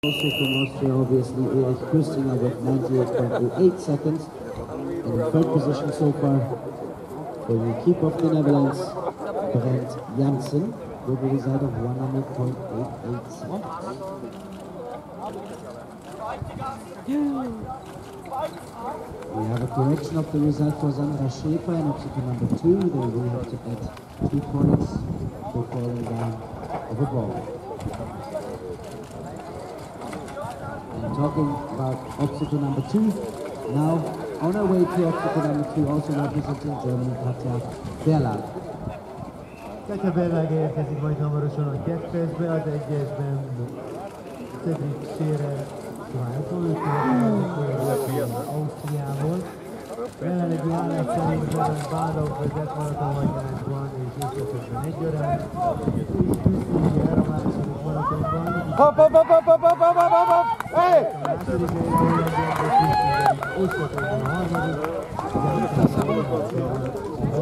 Also from Austria, obviously, Erich Köstinger with 98.08 seconds. And in third position so far for the keeper of the Netherlands, Brent Janssen, with a result of 100.88 seconds. We have a correction of the result for Sandra Schäfer in obstacle number 2. They will have to add 2 points for falling down of a ball. And talking about obstacle number 2, now on our way to obstacle number 2, also representing Germany, Katja Berlag. Katja Berlag érkezik majd hamarosan a 2-esbe, az 1-esben Cedric Scherer Svájcról, Ausztriából. Jelenlegi állás szerint Bádok vezet maratonhagyásban és összesetben egyaránt, és Küsztényer a második maratonban. Hopp! Hey! A második helyben Küsztényer összesetben a harmadik, de